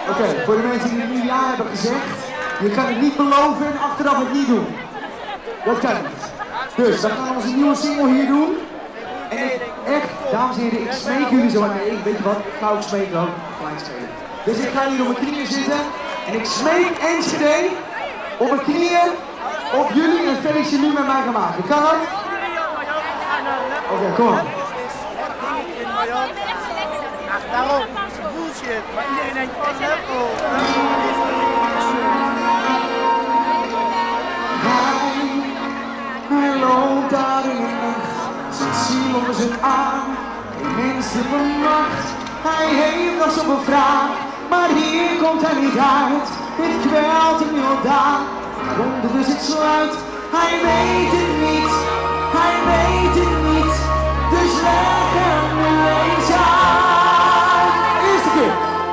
Oké, voor de mensen die het nu ja hebben gezegd, je kan het niet beloven en achteraf het niet doen. Dat kan niet. Dus, we gaan onze nieuwe single hier doen. En echt, dames en heren, ik smeek jullie zo aan. Nee, weet je wat, ik ga ook smeken ook. Klein spelen. Dus ik ga hier op mijn knieën zitten. En ik smeek Enschede op mijn knieën of jullie een feestje nu met mij gaan maken. Kan dat? Oké, kom op. Daarom, bullshit, maar iedereen denkt, oh level. Hij loopt daar in de nacht, zijn ziel onder zijn arm, geen menselijke macht. Hij heeft nog zoveel vraag, maar hier komt hij niet uit. Het kwelt hem heel daar, waaronder dus het sluit. Hij weet het niet, hij weet het niet, dus leg hem nu eens uit. Eerste keer.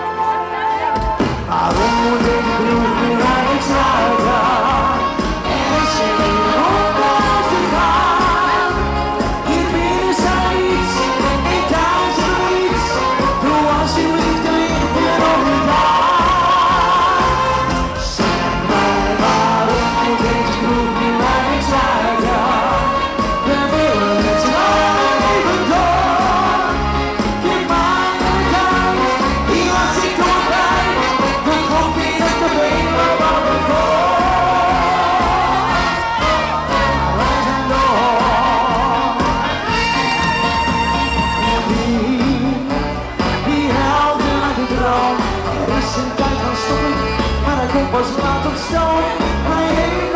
Waarom moet ik genoeg nu eigenlijk sluiten? Er is geen reden om thuis te gaan. Hier binnen staat iets, en thuis is er iets. Doe alsjeblieft de lichten nog niet aan. Zeg mij waarom moet ik genoeg nu eigenlijk sluiten? We willen het z'n allen even door. Geef mij de tijd, hier was ik doorbij. We komen niet op de been, maar wat we wij zijn door. Die helden uit de droom. Er is een tijd van stoppen, maar hij komt pas laat op stoom. Hij heeft